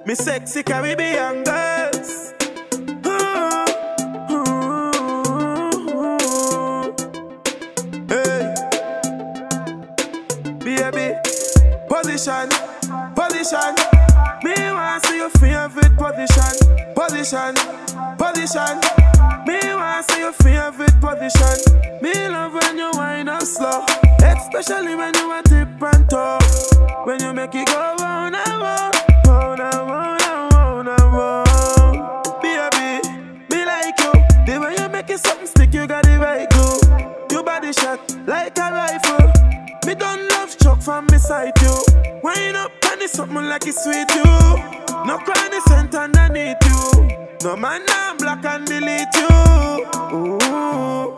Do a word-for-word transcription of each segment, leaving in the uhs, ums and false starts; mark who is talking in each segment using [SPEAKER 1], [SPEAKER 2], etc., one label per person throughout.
[SPEAKER 1] Me sexy Caribbean girls. Ooh, ooh, ooh. Hey, baby, position, position. Me want see your favorite position, position, position. Me want see your favorite position. Me love when you wind up slow, especially when you a tip and toe. When you make it go round and round, round and round and round and round. Baby, me like you. The way you make it something stick, you got it right glue. Your body shot like a rifle. Me don't love chuck from beside you. Wind up and it's something like it's sweet you. No cranny scent underneath you. No man now block and delete you. Ooh.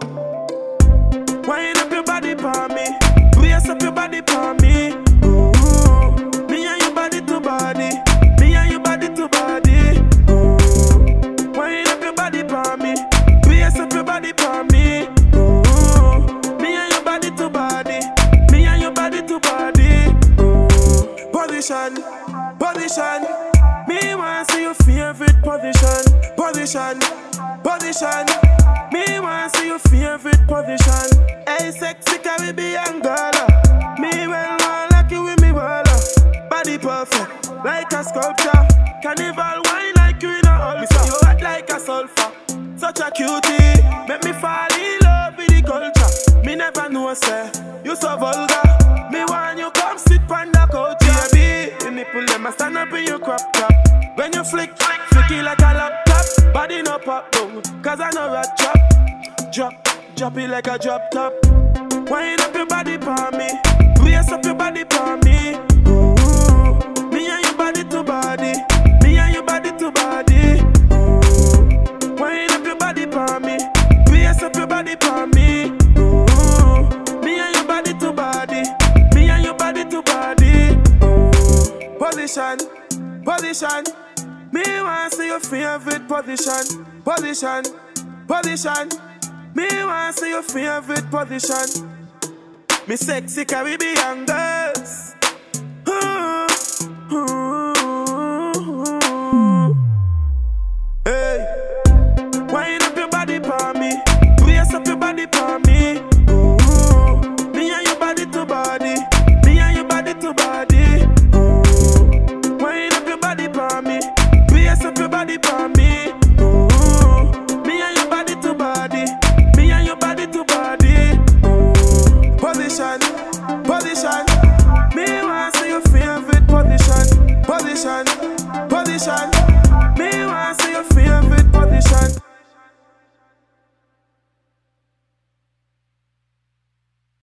[SPEAKER 1] Wind up your body for me. Brace up your body for me. Ooh. Me and your body to body. Me and your body to body. Ooh. Wind up your body for me. Brace up your body for me. Ooh. Me and your body to body. Me and your body to body. Ooh. Position, position. Me want see your favorite position, position, position. Me want see your favorite position. Hey, sexy Caribbean girl, me well want like you with me well. Body perfect, like a sculpture. Carnival wine like you in a ulcer. You hot like a sulfur, such a cutie. Make me fall in love with the culture. Me never know say you so vulgar. Me want you come sit on the couch, baby. Your nipple them a stand up in your crop top. When you flick, flick it like a laptop. Body no pop down, cause I know rat chop. Drop, drop it like a drop top. Wind up your body for me. Brace up your body for me. Ooh. Me and your body to body. Me and your body to body. Ooh. Wind up your body for me. Brace up your body for me. Ooh. Me and your body to body. Me and your body to body. Ooh. Position, position. Me want see your favorite position, position, position. Me want see your favorite position. Me sexy Caribbean girls. Ooh, ooh, ooh. Hey, wind up your body for me. Brace up your body for me. Ooh, me and your body to body. Me and your body to body. Ooh, wind up your body for me. Brace up your body for me. Ooh, me and your body to body. Me and your body to body. Ooh, position, position. Me want see your favorite position, position, position. Me want see your favorite